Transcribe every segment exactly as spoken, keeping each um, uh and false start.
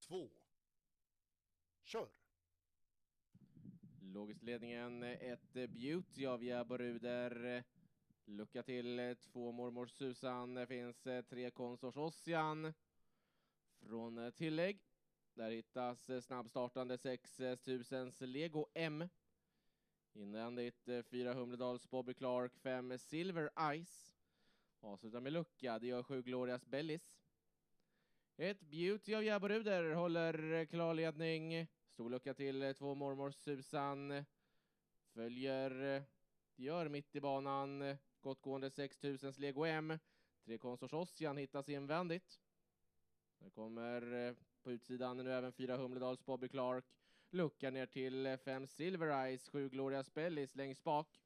två. Kör! Logiskt ledningen ett Beauty av Jäboruder. Lucka till två Mormor Susan. Det finns tre Konsors Ossian. Från tillägg. Där hittas snabbstartande sex tusens Lego M. Invändigt fyra Humledals Bobby Clark, fem Silver Ice. Avslutar med lucka, det gör sju Glorias Bellis. Ett Beauty av Jäboruder håller klar ledning. Stor lucka till två Mormor Susan. Följer, det gör mitt i banan. Gottgående sex tusens Lego M. Tre Konsors Ossian hittas invändigt. Det kommer på utsidan nu även fyra Humledals Bobby Clark. Lucka ner till fem Silver Ice, sju Glorias Bellis längst bak.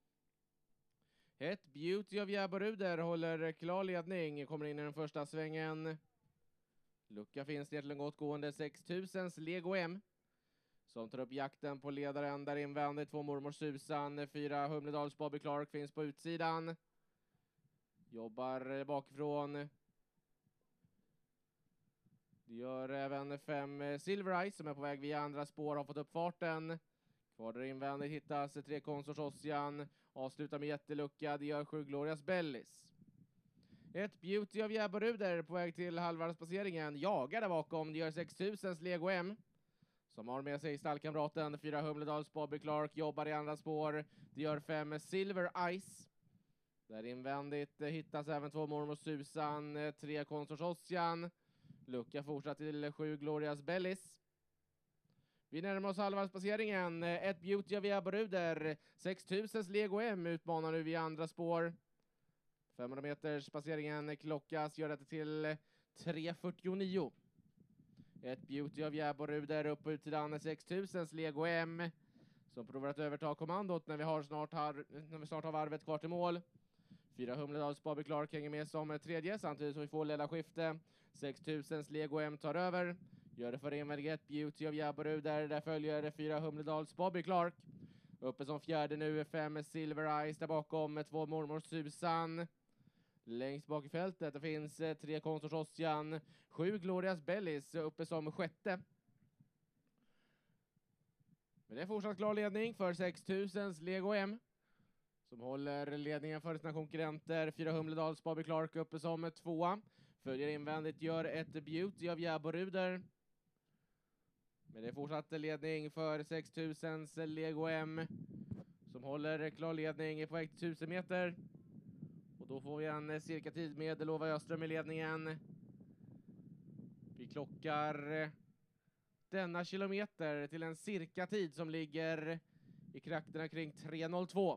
Ett Beauty av Jäboruder håller klar ledning. Kommer in i den första svängen. Lucka finns det till en gottgående sex tusens Lego M. Som tar upp jakten på ledaren där invändigt två Mormor Susan. Fyra Humledals Bobby Clark finns på utsidan. Jobbar bakifrån. Det gör även fem Silver Ice som är på väg via andra spår. Har fått upp farten. Kvar där invändigt hittas tre Konsors Ossian. Avslutar med jättelucka. Det gör sju Glorias Bellis. Ett Beauty av Jäboruder på väg till halvvarvspasseringen. Jagar där bakom. Det gör sex tusens Lego M. Som har med sig stallkamraten. Fyra Humledals Bobby Clark jobbar i andra spår. Det gör fem Silver Ice. Där invändigt hittas även två Mormor Susan. Tre Konsors Ossian. Lucka fortsatt till sju Glorias Bellis. Vi närmar oss halvvarvspasseringen. Ett Beauty av Jäboruder. sex tusens Lego M utmanar nu via andra spår. femhundra meters passeringen klockas. Gör detta till tre fyrtionio. Ett Beauty av Jäboruder upp på utsidan sex tusens Lego M. Som provar att överta kommandot när vi, har snart, har, när vi snart har varvet kvar till mål. Fyra Humledals Bobby Clark hänger med som tredje samtidigt som vi får ledarskifte. sex tusens Lego M tar över. Gör det för invändigt Beauty av Jäboruder. Där följer fyra Humledals Bobby Clark. Uppe som fjärde nu fem Silver Ice där bakom två Mormor Susan. Längst bak i fältet det finns tre Konsors Ossian. Sju Glorias Bellis uppe som sjätte. Men det är fortsatt klar ledning för sex tusens Lego M. Som håller ledningen för sina konkurrenter. Fyra Humledals Bobby Clark uppe som tvåa. Följer invändigt gör ett Beauty av Jäboruder. Men det är fortsatt ledning för sex tusens Lego M. Som håller klar ledning på väg till tusen meter. Och då får vi en cirka tid med Lova Öström i ledningen. Vi klockar denna kilometer till en cirka tid som ligger i trakterna kring tre noll två.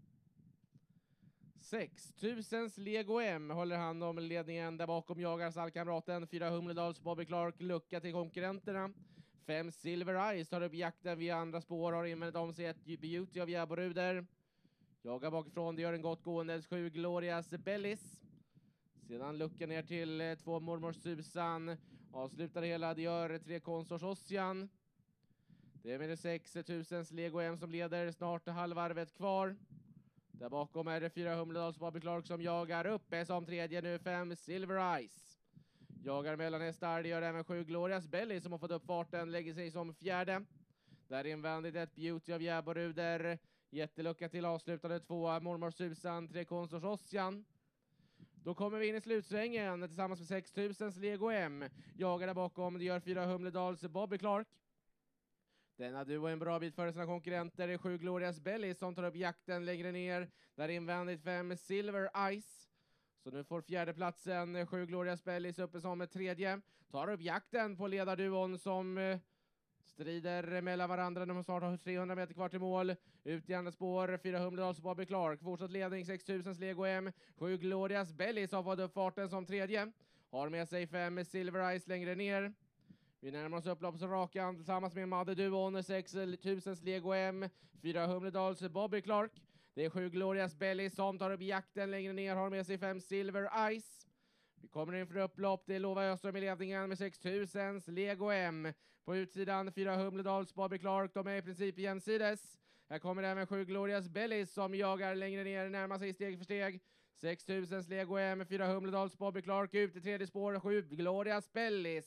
sex tusens Lego M håller hand om ledningen. Där bakom jagar stallkamraten. Fyra Humledals Bobby Clark lucka till konkurrenterna. Fem Silver Ice tar upp jakten via andra spår. Har invändigt om sig ett Beauty av Jäboruder. Jagar bakifrån, det gör en gott gående sju Glorias Bellis. Sedan lucka ner till två Mormor Susan. Avslutar det hela, det gör tre Konsors Ossian. Det är med sex tusens Lego M som leder, snart halvvarvet kvar. Där bakom är det fyra Humledals Bobby Clark som jagar uppe som tredje nu fem Silver Ice. Jagar mellan hästar, det gör även sju Glorias Bellis som har fått upp farten, lägger sig som fjärde. Där invändigt ett Beauty av Jäboruder. Jättelucka till avslutade två Mormor Susan, tre Konsors Ossian. Då kommer vi in i slutsvängen tillsammans med sex tusens Lego M. Jagar där bakom, det gör fyra Humledals Bobby Clark. Denna duo är en bra bit före sina konkurrenter. Det är sju Glorias Bellis som tar upp jakten längre ner. Där invändigt fem Silver Ice. Så nu får fjärdeplatsen sju Glorias Bellis uppe som ett tredje. Tar upp jakten på ledarduon som strider mellan varandra när man snart har trehundra meter kvar till mål. Ut i andra spår, fyra Humledals Bobby Clark. Fortsatt ledning, sex tusens Lego M. sju Glorias Bellis har fått upp farten som tredje. Har med sig fem Silver Ice längre ner. Vi närmar oss upploppsrakan tillsammans med Madde-duon, sex tusens Lego M. fyra Humledals Bobby Clark. Det är sju Glorias Bellis som tar upp jakten längre ner. Har med sig fem Silver Ice. Vi kommer in för upplopp, det är Lova Öström i ledningen med sex tusens Lego M. På utsidan fyra Humledals Bobby Clark, de är i princip jämsides. Här kommer även sju Glorias Bellis som jagar längre ner, närmar sig steg för steg. sex tusens Lego M, fyra Humledals Bobby Clark ut i tredje spår, sju Glorias Bellis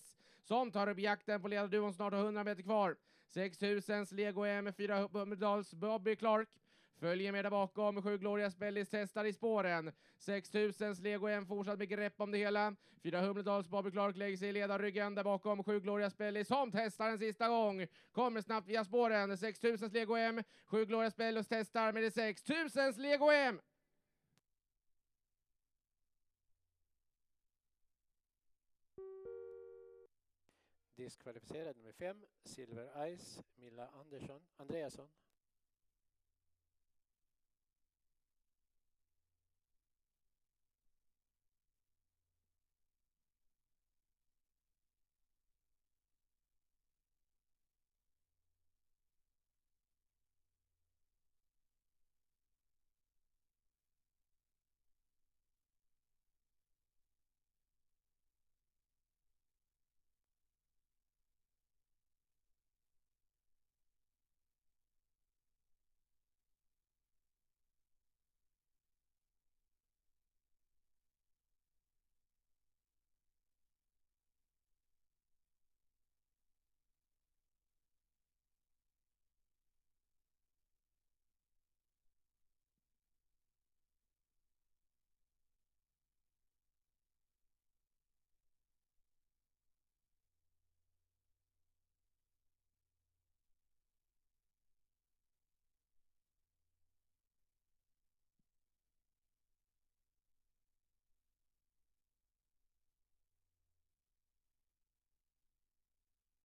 som tar upp jakten på ledarduon, snart har hundra meter kvar. sex tusen Lego M, fyra Humledals Bobby Clark följer med där bakom. sju Gloria Spellis testar i spåren. sex tusen Lego M fortsatt med grepp om det hela. fyra Humledals Bobby Clark lägger sig i ledarryggen där bakom. sju Gloria Spellis som testar en sista gång. Kommer snabbt via spåren. sex tusen Lego M. sju Gloria Spellis testar med det sex tusen Lego M. Diskvalificerad nummer fem, Silver Ice, Milla Andersson, Andreasson.